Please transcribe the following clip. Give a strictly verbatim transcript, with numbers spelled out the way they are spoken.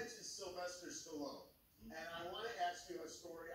mentioned Sylvester Stallone, and I want to ask you a story